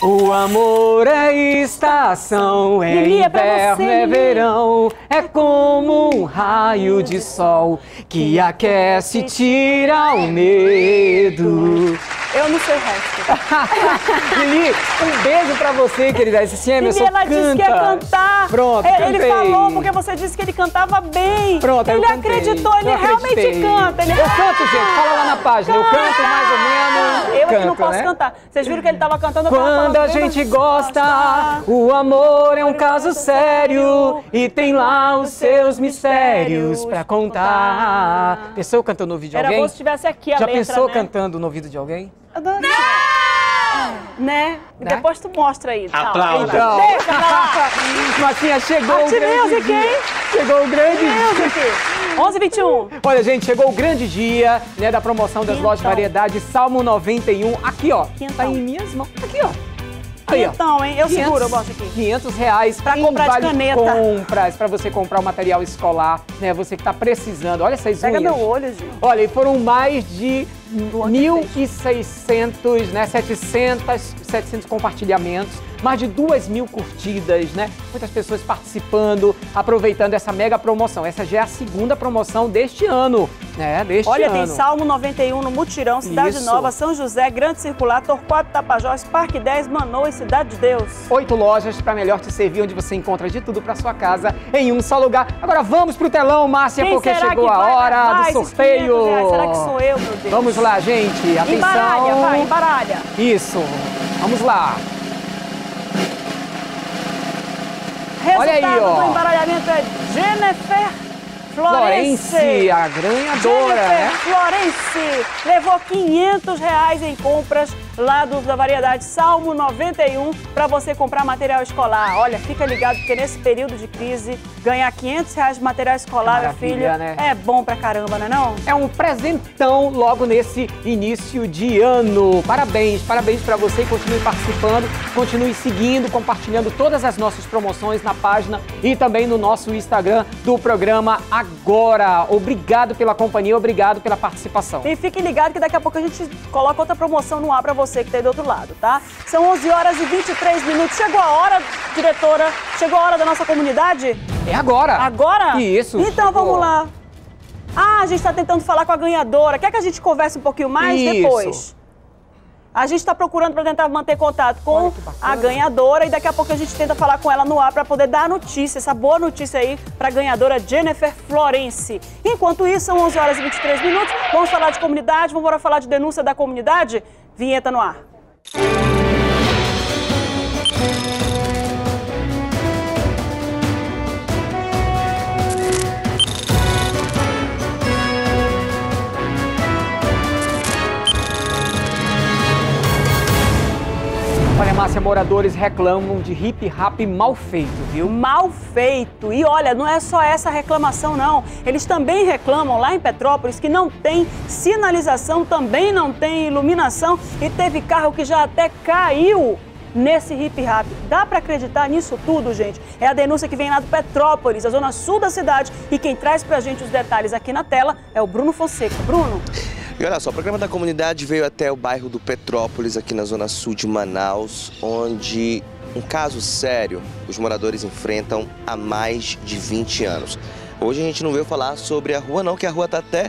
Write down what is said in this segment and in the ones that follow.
O amor é estação, é Lili, é pra inverno, você, é Lili. verão, é como um raio de sol que aquece e tira o medo. Eu não sei o resto. Lili, um beijo pra você, querida. Esse Emerson Lili, ela canta. disse que ia cantar. Pronto, Ele cantei. falou porque você disse que ele cantava bem. Pronto, ele eu cantei. acreditou, ele Eu realmente acreditei. canta. Ele... Eu canto, gente. Fala lá na página. Eu canto mais ou menos. Eu é que não Canto, posso né? cantar. Vocês viram que ele tava cantando? Eu tava Quando falando, a gente gosta, o amor é um caso sério e tem lá os seus mistérios pra contar. Pensou cantando no ouvido de Era alguém? bom se estivesse aqui a Já letra, pensou né? cantando no ouvido de alguém? Né? Depois tu mostra aí. Tá. Aplauda. Então, Deixa pra lá. Marcinha, chegou o Arte grande Music, dia. hein? Chegou o grande dia. Music. 11h21. Olha, gente, chegou o grande dia, né, da promoção das lojas de variedade Salmo 91. Aqui, ó. Quinhentão. Tá em minhas mãos. Aqui, ó. Aí, ó. Então, hein? Eu seguro, eu boto aqui. R$500 Pra em comprar de vale caneta. compras, pra você comprar o material escolar, né? Você que tá precisando. Olha essas Pega unhas. meu olho, gente. Olha, e foram mais de 1.600, né? 700 compartilhamentos, mais de 2.000 curtidas, né? Muitas pessoas participando, aproveitando essa mega promoção. Essa já é a segunda promoção deste ano, né? Olha, tem Salmo 91 no Mutirão, Cidade Isso. Nova, São José, Grande Circular, Torquato, Tapajós, Parque 10, Manoa e Cidade de Deus. 8 lojas para melhor te servir, onde você encontra de tudo para sua casa em um só lugar. Agora vamos pro telão, Márcia, Quem porque será chegou que a vai hora levar do esses sorteio. R$500? Será que sou eu, meu Deus? Vamos lá, gente. Atenção. Embaralha, vai, embaralha. Isso. Vamos lá. Resultado Olha aí, ó. do embaralhamento é Jennifer Florence. Florence, a ganhadora, Jennifer né? Florence levou R$500 em compras lá da variedade Salmo 91 para você comprar material escolar. Olha, fica ligado porque nesse período de crise, ganhar R$500 de material escolar, minha Maravilha, filha, né? é bom pra caramba, não é não? É um presentão logo nesse início de ano. Parabéns, parabéns para você e continue participando, continue seguindo, compartilhando todas as nossas promoções na página e também no nosso Instagram do programa Agora. Obrigado pela companhia, obrigado pela participação. E fique ligado que daqui a pouco a gente coloca outra promoção no ar pra você que tá aí do outro lado, tá? São 11h23. Chegou a hora, diretora, chegou a hora da nossa comunidade? É agora. Agora? Isso. Então chegou. vamos lá. Ah, a gente está tentando falar com a ganhadora. Quer que a gente converse um pouquinho mais Isso. depois? A gente está procurando para tentar manter contato com Olha que bacana. a ganhadora e daqui a pouco a gente tenta falar com ela no ar para poder dar a notícia, essa boa notícia aí para a ganhadora Jennifer Florence. Enquanto isso, são 11h23. Vamos falar de comunidade, vamos falar de denúncia da comunidade? Vinheta no ar. Olha, Márcia, moradores reclamam de hip-hop mal feito, viu? Mal feito. E olha, não é só essa reclamação, não. Eles também reclamam lá em Petrópolis que não tem sinalização, também não tem iluminação e teve carro que já até caiu nesse hip-hop. Dá pra acreditar nisso tudo, gente? É a denúncia que vem lá do Petrópolis, a zona sul da cidade. E quem traz pra gente os detalhes aqui na tela é o Bruno Fonseca. Bruno? E olha só, o programa da comunidade veio até o bairro do Petrópolis, aqui na zona sul de Manaus, onde um caso sério os moradores enfrentam há mais de 20 anos. Hoje a gente não veio falar sobre a rua não, que a rua tá até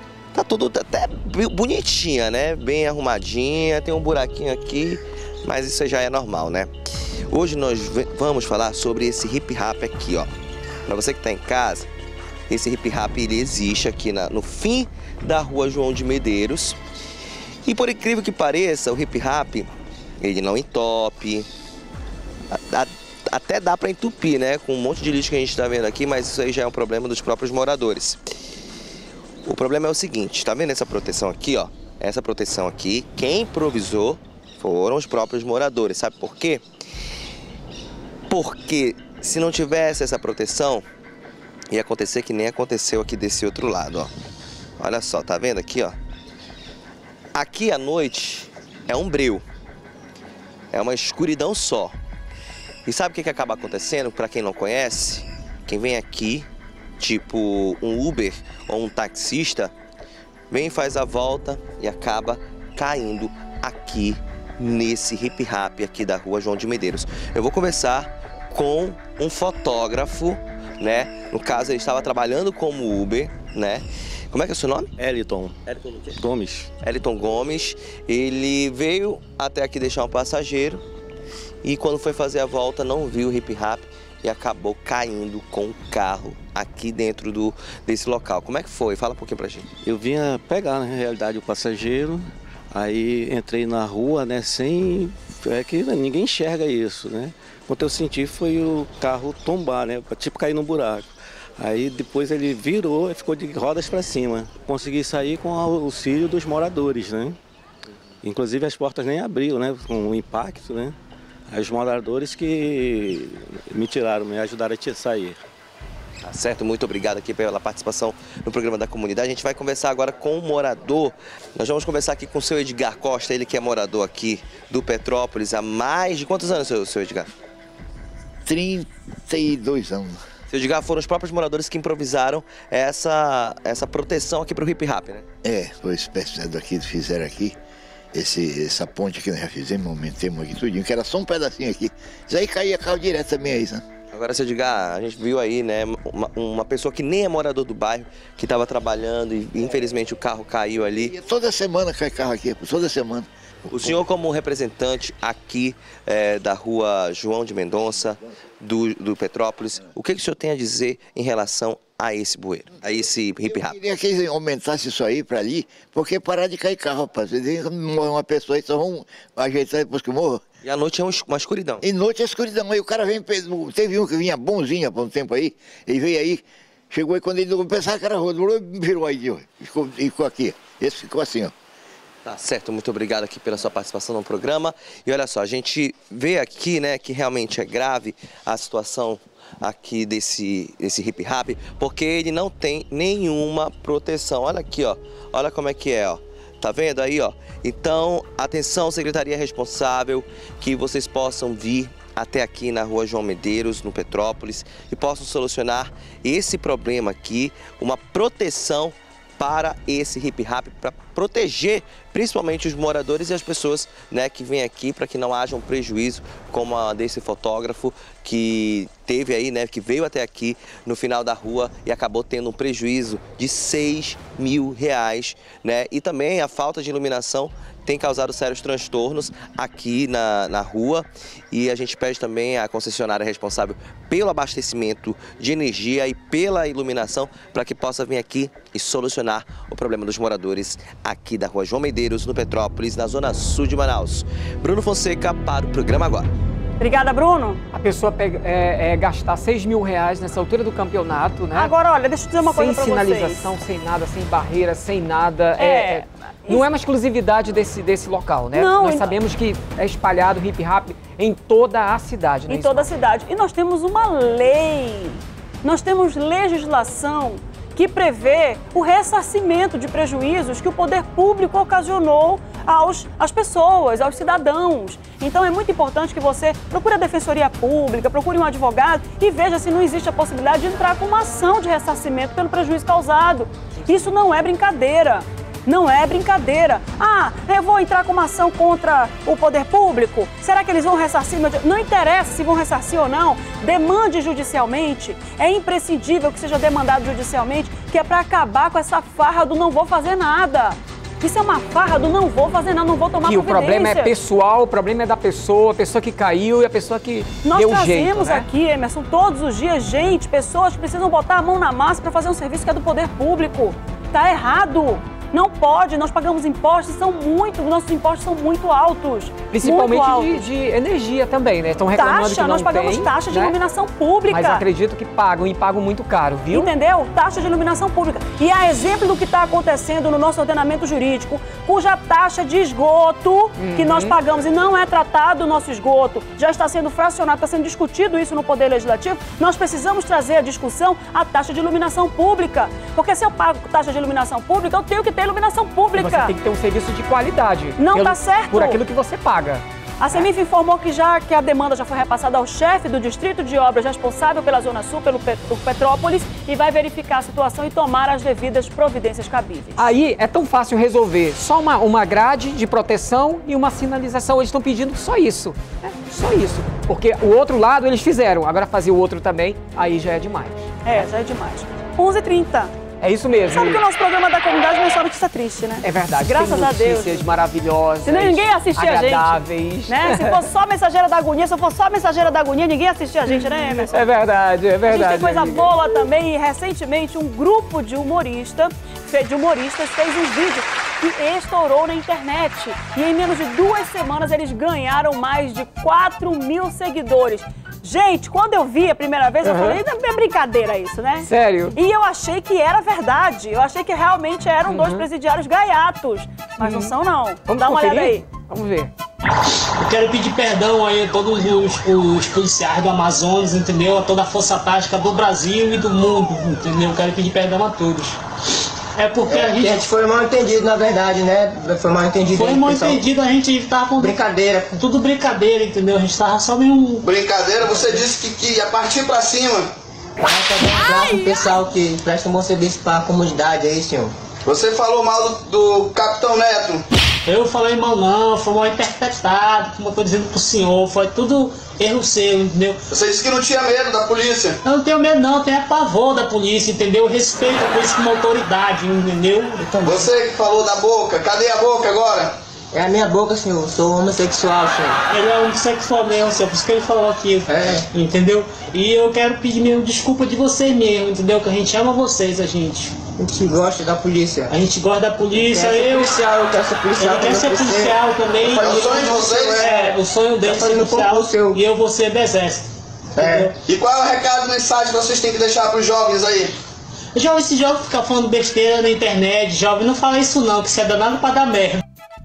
bonitinha, né? Bem arrumadinha, tem um buraquinho aqui, mas isso já é normal, né? Hoje nós vamos falar sobre esse hip-hop aqui, ó. Pra você que tá em casa, esse hip-hop ele existe aqui no fim da rua João de Medeiros. E por incrível que pareça, o hip-hop, ele não entope. Até dá para entupir, né? Com um monte de lixo que a gente está vendo aqui, mas isso aí já é um problema dos próprios moradores. O problema é o seguinte, tá vendo essa proteção aqui, ó? Essa proteção aqui, quem improvisou foram os próprios moradores. Sabe por quê? Porque se não tivesse essa proteção, ia acontecer que nem aconteceu aqui desse outro lado, ó. Olha só, tá vendo aqui, ó? Aqui à noite é um breu. É uma escuridão só. E sabe o que acaba acontecendo? Para quem não conhece, quem vem aqui, tipo um Uber ou um taxista, vem, faz a volta e acaba caindo aqui nesse hip rap aqui da rua João de Medeiros. Eu vou conversar com um fotógrafo, né? No caso, ele estava trabalhando como Uber, né? Como é que é o seu nome? Eliton Gomes. Eliton Gomes. Ele veio até aqui deixar um passageiro e quando foi fazer a volta não viu o hip rap e acabou caindo com o carro aqui dentro desse local. Como é que foi? Fala um pouquinho pra gente. Eu vinha pegar, na realidade, o passageiro, aí entrei na rua, né, sem... É que ninguém enxerga isso, né? Quando eu senti foi o carro tombar, né, tipo cair num buraco. Aí depois ele virou e ficou de rodas para cima. Consegui sair com o auxílio dos moradores, né? Inclusive as portas nem abriu, né, com o impacto, né? Os moradores que me tiraram, me ajudaram a sair. Tá certo, muito obrigado aqui pela participação no programa da comunidade. A gente vai conversar agora com o morador. Nós vamos conversar aqui com o seu Edgar Costa, ele que é morador aqui do Petrópolis há mais de quantos anos, seu Edgar? 32 anos. Seu Edgar, foram os próprios moradores que improvisaram essa proteção aqui para o hip rap, né? Foi os pessoal daqui, fizeram aqui. Essa ponte que nós já fizemos, aumentamos aqui tudinho, que era só um pedacinho aqui. Isso aí caía carro direto também aí, né? Agora, seu Edgar, a gente viu aí, né, uma pessoa que nem é morador do bairro, que estava trabalhando e infelizmente o carro caiu ali. E toda semana cai carro aqui, toda semana. O senhor, como representante aqui da rua João de Mendonça, do Petrópolis, o que o senhor tem a dizer em relação a esse bueiro, a esse hip rap? Eu queria que aumentasse isso aí para ali, porque parar de cair carro, rapaz. Morre uma pessoa aí, só vão ajeitar depois que morra. E à noite é uma escuridão. E noite é escuridão. Aí o cara vem, teve um que vinha bonzinho há um tempo aí, ele veio aí, chegou aí, quando ele pensava que era rodo, virou aí, ó, ficou aqui. Esse ficou assim, ó. Tá certo, muito obrigado aqui pela sua participação no programa. E olha só, a gente vê aqui, né, que realmente é grave a situação aqui desse hip rap, porque ele não tem nenhuma proteção. Olha aqui, ó. Olha como é que é, ó. Tá vendo aí, ó? Então, atenção, secretaria responsável, que vocês possam vir até aqui na rua João Medeiros, no Petrópolis, e possam solucionar esse problema aqui, uma proteção para esse hip rap, para proteger principalmente os moradores e as pessoas, né, que vêm aqui, para que não haja um prejuízo como a desse fotógrafo que teve aí, né, que veio até aqui no final da rua e acabou tendo um prejuízo de R$6.000, né? E também a falta de iluminação tem causado sérios transtornos aqui na rua, e a gente pede também à concessionária responsável pelo abastecimento de energia e pela iluminação para que possa vir aqui e solucionar o problema dos moradores aqui da rua João Medeiros, no Petrópolis, na zona sul de Manaus. Bruno Fonseca para o programa agora. Obrigada, Bruno. A pessoa gastar R$6.000 nessa altura do campeonato, né? Agora, olha, deixa eu dizer uma coisa pra vocês. Sem sinalização, sem nada, sem barreira, sem nada. Não é uma exclusividade desse local, né? Não, nós sabemos que é espalhado hip rap em toda a cidade, né? Em toda a cidade. E nós temos uma lei, nós temos legislação que prevê o ressarcimento de prejuízos que o poder público ocasionou às pessoas, aos cidadãos. Então é muito importante que você procure a Defensoria Pública, procure um advogado e veja se não existe a possibilidade de entrar com uma ação de ressarcimento pelo prejuízo causado. Isso não é brincadeira. Não é brincadeira. Ah, eu vou entrar com uma ação contra o poder público? Será que eles vão ressarcir? Não interessa se vão ressarcir ou não. Demande judicialmente. É imprescindível que seja demandado judicialmente, que é para acabar com essa farra do não vou fazer nada. Isso é uma farra do não vou fazer nada, não vou tomar providência. E o problema é pessoal, o problema é da pessoa, a pessoa que caiu e a pessoa que nós deu jeito, né? Nós trazemos aqui, Emerson, todos os dias, pessoas que precisam botar a mão na massa para fazer um serviço que é do poder público. Tá errado. Não pode, nós pagamos impostos, nossos impostos são muito altos. Principalmente muito altos. De energia também, né? Estão reclamando que não nós pagamos taxa de iluminação pública. Mas acredito que pagam e pagam muito caro, viu? Entendeu? Taxa de iluminação pública. E a exemplo do que está acontecendo no nosso ordenamento jurídico, cuja taxa de esgoto que nós pagamos e não é tratado o nosso esgoto, já está sendo fracionado, está sendo discutido isso no Poder Legislativo, nós precisamos trazer à discussão a taxa de iluminação pública. Porque se eu pago taxa de iluminação pública, eu tenho que ter iluminação pública. Você tem que ter um serviço de qualidade. Não tá certo. Por aquilo que você paga. A Semif informou que a demanda já foi repassada ao chefe do Distrito de Obras responsável pela Zona Sul, pelo Petrópolis, e vai verificar a situação e tomar as devidas providências cabíveis. Aí é tão fácil resolver. Só uma grade de proteção e uma sinalização. Eles estão pedindo só isso. Só isso. Porque o outro lado eles fizeram. Agora fazer o outro também, aí já é demais. Já é demais. 11h30. É isso mesmo. Sabe que o nosso programa da comunidade não é só notícia triste, né? É verdade. Graças a Deus. Notícias maravilhosas. Se ninguém assistia a gente. Agradáveis. Né? Se fosse só Mensageira da Agonia, ninguém assistia a gente, né, Emerson? É verdade, é verdade. A gente tem coisa boa também. E recentemente um grupo de humoristas fez um vídeo que estourou na internet. E em menos de 2 semanas eles ganharam mais de 4 mil seguidores. Gente, quando eu vi a primeira vez, eu falei, é brincadeira isso, né? Sério? E eu achei que era verdade. Eu achei que realmente eram 2 presidiários gaiatos. Mas não são, não. Vamos Dá uma conferir? olhada aí. Vamos ver. Eu quero pedir perdão aí a todos os policiais do Amazonas, entendeu? A toda a força tática do Brasil e do mundo, entendeu? Eu quero pedir perdão a todos. É porque a gente foi mal entendido, na verdade, né? Foi mal entendido. Foi mal entendido, a gente tava com brincadeira. Tudo brincadeira, entendeu? A gente tava só meio... Brincadeira? Você disse que ia partir pra cima. Um abraço pro pessoal que presta um bom serviço pra comunidade aí, senhor. Você falou mal do Capitão Neto. Eu falei mal não, foi mal interpretado, como eu tô dizendo pro senhor, foi tudo erro seu, entendeu? Você disse que não tinha medo da polícia. Eu não tenho medo não, eu tenho pavor da polícia, entendeu? Eu respeito a polícia como autoridade, entendeu? Você que falou da boca, cadê a boca agora? É a minha boca, senhor, sou homossexual, senhor. Ele é homossexual mesmo, senhor, por isso que ele falou aqui, entendeu? E eu quero pedir mesmo desculpa de vocês mesmo, entendeu? Que a gente ama vocês, a gente. A gente gosta da polícia. A gente gosta da polícia, eu quero ser policial. Eu quero ser policial também. É o sonho de vocês? É, o sonho deles é ser policial e eu vou ser do exército. E qual é o recado, mensagem que vocês têm que deixar pros jovens aí? Jovem, esse jovem fica falando besteira na internet, jovem, não fala isso não, que isso é danado pra dar merda.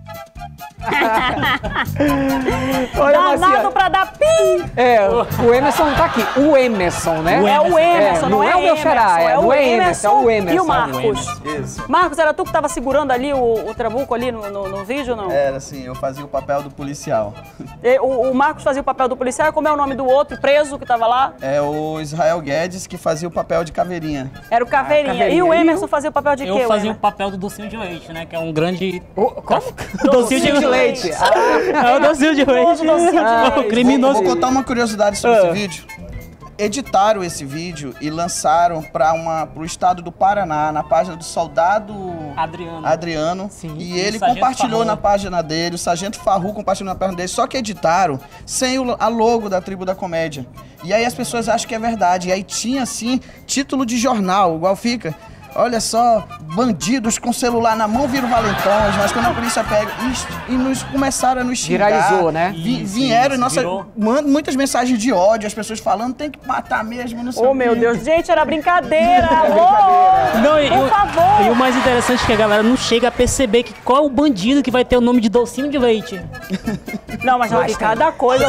Danado pra dar pim! O Emerson tá aqui. O Emerson, né? É o Emerson, não é o meu xará, é o Emerson e o Marcos. Isso. Marcos, era tu que tava segurando ali o trabuco ali no vídeo, não? Era assim, eu fazia o papel do policial. O Marcos fazia o papel do policial, como é o nome do outro preso que tava lá? É o Israel Guedes que fazia o papel de Caveirinha. Era o Caveirinha. E o Emerson fazia o papel de quê? Eu fazia o papel do docinho de leite, né? Que é um grande... Como? Docinho de leite. É o docinho de leite. O criminoso. Vou contar uma curiosidade sobre esse vídeo. Editaram esse vídeo e lançaram para o estado do Paraná, na página do soldado Adriano. Sim. E ele compartilhou na página dele, o Sargento Farru compartilhou na página dele, só que editaram sem a logo da Tribo da Comédia. E aí as pessoas acham que é verdade. E aí tinha, assim, título de jornal, igual fica. Olha só, bandidos com celular na mão viram valentões, mas quando a polícia pega e nos começaram a nos xingar. Viralizou, né? Vieram muitas mensagens de ódio, as pessoas falando, tem que matar mesmo, não sei o quê. meu Deus, gente, era brincadeira! Não, por favor! E o mais interessante é que a galera não chega a perceber qual é o bandido que vai ter o nome de docinho de leite. Não, mas olha, cada coisa...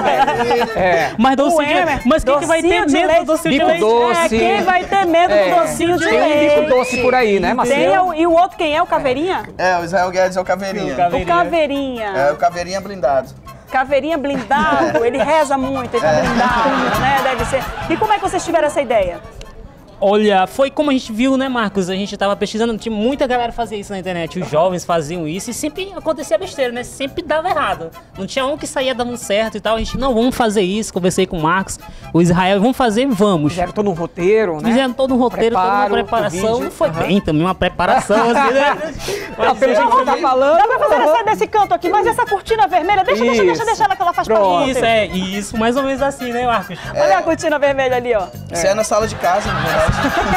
Mas docinho de leite... Mas quem que vai ter medo do docinho de leite? Doce. Quem vai ter medo do docinho de leite? Tem doce por aí, né, Marcelo? E o outro quem é? O Caveirinha? O Israel Guedes é o Caveirinha. O Caveirinha. É o Caveirinha blindado. Caveirinha blindado, ele reza muito, ele tá blindado, né? Deve ser. E como é que vocês tiveram essa ideia? Olha, foi como a gente viu, né, Marcos? A gente tava pesquisando, tinha muita galera fazer isso na internet. Os jovens faziam isso e sempre acontecia besteira, né? Sempre dava errado. Não tinha um que saía dando certo e tal. A gente, não, vamos fazer isso. Conversei com o Marcos, o Israel, vamos fazer, vamos. Fizeram todo um roteiro, né? Fizeram todo um roteiro, toda uma preparação. Não foi bem também, uma preparação assim, né? Pelo jeito que você tá falando. Dá pra fazer desse canto aqui, mas essa cortina vermelha, deixa ela que ela faz parte. Isso, mais ou menos assim, né, Marcos? Olha a cortina vermelha ali, ó. Isso é na sala de casa, na verdade.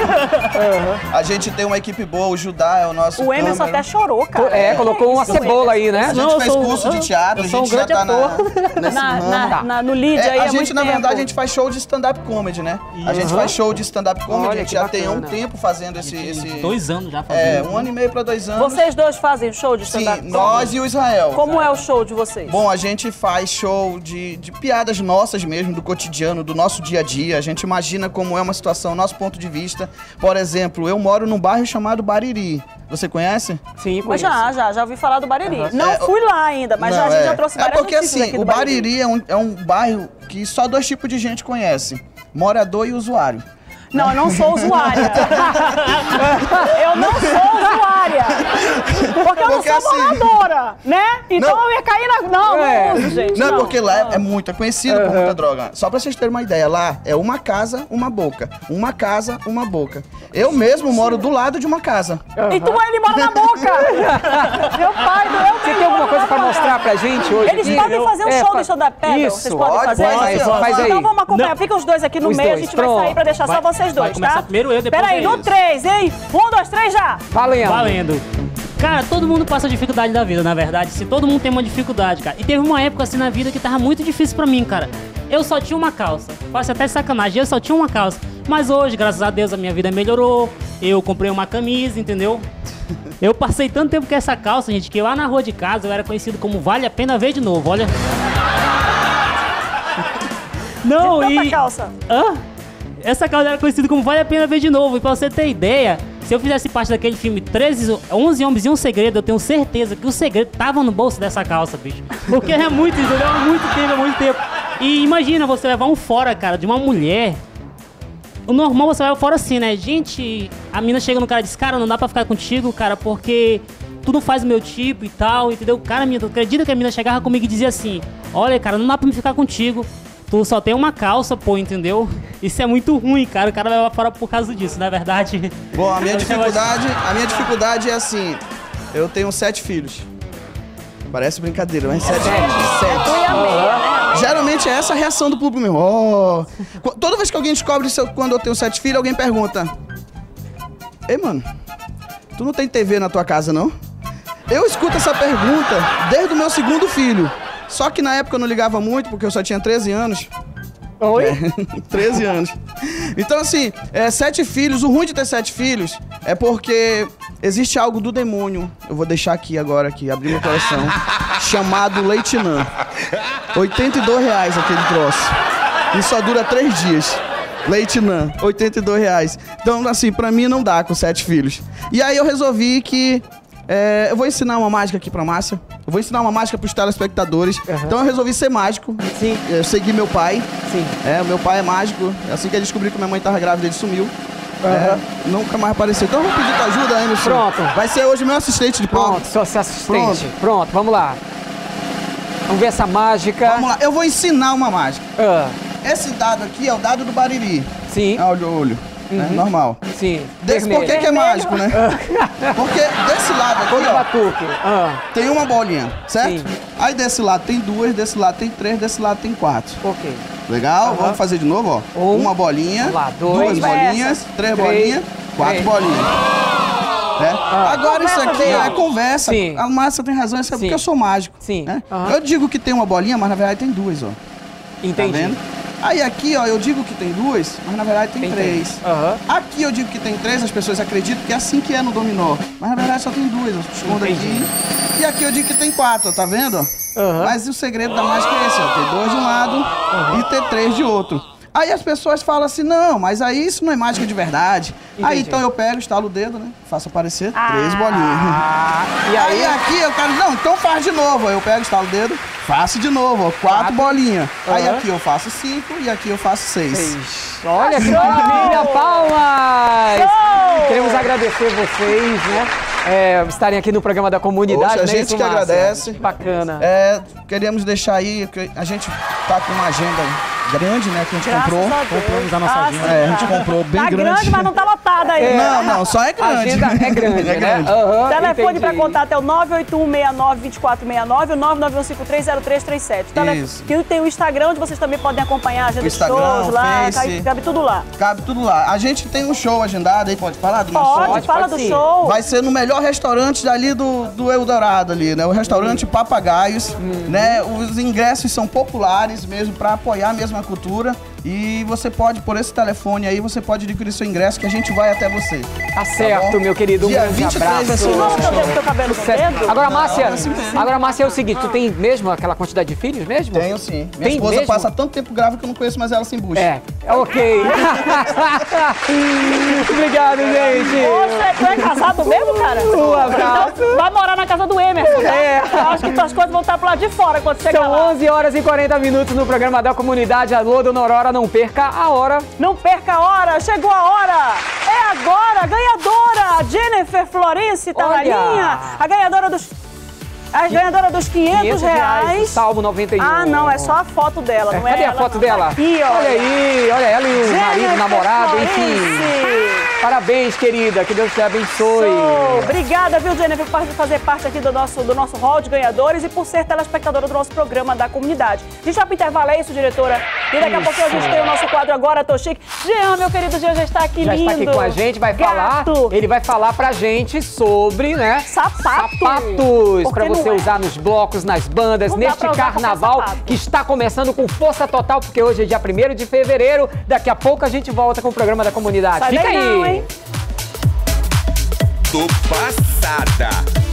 A gente tem uma equipe boa, o Judá é o nosso O Emerson até chorou, cara. Colocou uma cebola aí, né? A gente fez curso de teatro, a gente já tá nesse ramo. No lead aí a gente, na verdade, a gente faz show de stand-up comedy, né? A gente faz show de stand-up comedy, Olha, a gente que já bacana. tem um tempo fazendo esse... 2 anos já fazendo. 1 ano e meio para 2 anos. Vocês dois fazem show de stand-up Sim, comedy? nós e o Israel. Como é o show de vocês? Bom, a gente faz show de piadas nossas mesmo, do cotidiano, do nosso dia a dia. A gente imagina como é uma situação, nosso ponto de de vista. Por exemplo, eu moro num bairro chamado Bariri. Você conhece? Sim, Mas já ouvi falar do Bariri. Uhum. Não fui lá ainda, mas a gente já trouxe várias porque notícias assim, aqui do o Bariri é um bairro que só 2 tipos de gente conhece. Morador e usuário. Não, eu não sou usuária. Eu não sou usuária. Porque eu não sou assim, moradora, né? Então eu ia cair na... Não uso, gente. Não, porque lá é muito conhecido por muita droga. Só pra vocês terem uma ideia, lá é uma casa, uma boca. Uma casa, uma boca. Eu mesmo moro do lado de uma casa. Então ele mora na boca. Meu pai do eu. Você tem alguma coisa pra mostrar pra gente hoje? Eles podem fazer um show do show da pedra. Isso, Vocês podem fazer isso? faz aí. Então vamos acompanhar. Fica os dois aqui no Os meio, dois, a gente vai pronto. sair pra deixar só vocês dois, Vai começar tá? primeiro eu, depois Peraí, no eles. 3, hein? 1, 2, 3, já! Valendo. Valendo. Cara, todo mundo passa dificuldade da vida, na verdade. Se todo mundo tem uma dificuldade, cara. E teve uma época assim na vida que tava muito difícil pra mim, cara. Eu só tinha uma calça. Parece até sacanagem, eu só tinha uma calça. Mas hoje, graças a Deus, a minha vida melhorou. Eu comprei uma camisa, entendeu? Eu passei tanto tempo com essa calça, gente, que lá na rua de casa eu era conhecido como Vale a Pena Ver de Novo, olha. Não, De tanta calça. Hã? Essa calça era conhecida como Vale a Pena Ver de Novo. E pra você ter ideia, se eu fizesse parte daquele filme 11 Homens e um Segredo, eu tenho certeza que o segredo tava no bolso dessa calça, bicho. Porque é muito, entendeu? É muito tempo. E imagina você levar um fora, cara, de uma mulher. O normal você leva fora assim, né? Gente, a mina chega no cara e diz, cara, não dá pra ficar contigo, cara, porque tu não faz o meu tipo e tal, entendeu? Cara, tu acredita que a mina chegava comigo e dizia assim, olha, cara, não dá pra me ficar contigo. Tu só tem uma calça, pô, entendeu? Isso é muito ruim, cara. O cara vai lá fora por causa disso, não é verdade? Bom, a minha dificuldade é assim, eu tenho 7 filhos. Parece brincadeira, mas 7 filhos. Geralmente é essa a reação do público mesmo. Oh. Toda vez que alguém descobre quando eu tenho 7 filhos, alguém pergunta: ei, mano, tu não tem TV na tua casa, não? Eu escuto essa pergunta desde o meu 2º filho. Só que na época eu não ligava muito, porque eu só tinha 13 anos. Oi? 13 anos. Então, assim, 7 filhos. O ruim de ter 7 filhos é porque existe algo do demônio. Eu vou deixar aqui agora, abrir meu coração. Chamado Leitinã. R$82 aquele troço. E só dura 3 dias. Leitinã, R$82. Então, assim, pra mim não dá com 7 filhos. E aí eu resolvi que... eu vou ensinar uma mágica aqui pra Márcia. Eu vou ensinar uma mágica pros telespectadores. Então eu resolvi ser mágico. Sim. Eu segui meu pai. Sim. O meu pai é mágico. Assim que ele descobriu que minha mãe tava grávida, ele sumiu. Nunca mais apareceu. Então eu vou pedir tua ajuda, Emerson. Pronto. Vai ser hoje meu assistente de palco. Pronto, sou seu assistente. Pronto, vamos lá. Vamos ver essa mágica. Vamos lá, eu vou ensinar uma mágica. Esse dado aqui é o dado do Bariri. Sim. Olho. Normal. Sim. Por que é mágico, né? Porque desse lado aqui, Todo batuque. tem uma bolinha, certo? Sim. Aí desse lado tem 2, desse lado tem 3, desse lado tem 4. Ok. Legal? Vamos fazer de novo, ó. Uma bolinha, Vamos lá, 2 bolinhas, 3 bolinhas, 4 bolinhas. Agora isso aqui é conversa. Sim. A Márcia tem razão, isso é porque eu sou mágico. Sim. Né? Eu digo que tem uma bolinha, mas na verdade tem 2, ó. Entendi. Tá vendo? Aí aqui, ó, eu digo que tem 2, mas na verdade tem 3. Aqui eu digo que tem 3, as pessoas acreditam que é assim que é no dominó. Mas na verdade só tem 2, eu escondo aqui. E aqui eu digo que tem 4, tá vendo? Mas o segredo da mágica é esse, ó, ter 2 de um lado e ter 3 de outro. Aí as pessoas falam assim, não, mas aí isso não é mágica de verdade. Aí então eu pego, estalo o dedo, né? Faço aparecer 3 bolinhas. E aí aqui eu quero, não, então faz de novo. Aí eu pego, estalo o dedo, faço de novo, ó, 4 bolinhas. Aí aqui eu faço 5 e aqui eu faço 6. Olha que maravilha, palmas! Queremos agradecer vocês, né? Estarem aqui no programa da comunidade. Poxa, a gente que agradece. Bacana. Queríamos deixar aí, que a gente tá com uma agenda grande, né? Que a gente comprou. Compramos a nossa agenda. A gente comprou bem grande. Tá grande, mas não tá lotada aí. Não, só é grande. A agenda é grande, né? Telefone para contato é o 981692469 ou 991530337. Que tem o Instagram, onde vocês também podem acompanhar a agenda de shows lá. Cabe tudo lá. Cabe tudo lá. A gente tem um show agendado aí, pode falar do nosso show? Pode, fala do show. Vai ser no melhor restaurante ali do Eldorado ali, né? O restaurante Papagaios, né? Os ingressos são populares mesmo, para apoiar mesmo a cultura. E você pode, por esse telefone aí, você pode adquirir seu ingresso que a gente vai até você. Tá certo, meu querido. Um Dia grande 23 abraço. vai ser o nosso show. Teu cabelo comprido? Agora, Márcia, é o seguinte, tu tem mesmo aquela quantidade de filhos mesmo? Tenho sim. Minha esposa passa tanto tempo grávida que eu não conheço mais ela sem bucha. Ok. Obrigado, gente. Poxa, tu é casado mesmo, cara? Um abraço. Então, vai morar na casa do Emerson, tá? É. Eu acho que tuas coisas vão estar pro lado de fora quando chegar São lá. 11 horas e 40 minutos no programa da comunidade. Alô, Dona Aurora, não perca a hora. Não perca a hora, chegou a hora! É agora, a ganhadora! A Jennifer Florence tá na Olha. linha. A ganhadora dos 500 reais. do Salmo 91. Ah, não, é só a foto dela, não é? Cadê a ela, foto não. dela? Tá aqui, ó. Olha aí, olha ela e o Jennifer marido, namorado, enfim. Florence. Parabéns, querida. Que Deus te abençoe. Obrigada, viu, Jennifer, por fazer parte aqui do nosso hall de ganhadores e por ser telespectadora do nosso programa da comunidade. A gente vai pro intervalo, é isso, diretora? E daqui a pouquinho a gente tem o nosso quadro Agora Tô Chique. Jean, meu querido Jean, já está aqui Já lindo. está aqui com a gente, vai falar. Ele vai falar pra gente sobre, né? Sapatos. Sapatos. Pra Porque você não é. usar nos blocos, nas bandas, Não dá neste pra usar carnaval qualquer sapato. que está começando com força total, porque hoje é dia 1º de fevereiro. Daqui a pouco a gente volta com o programa da comunidade. Sai Fica daí aí. não, hein? Tô passada.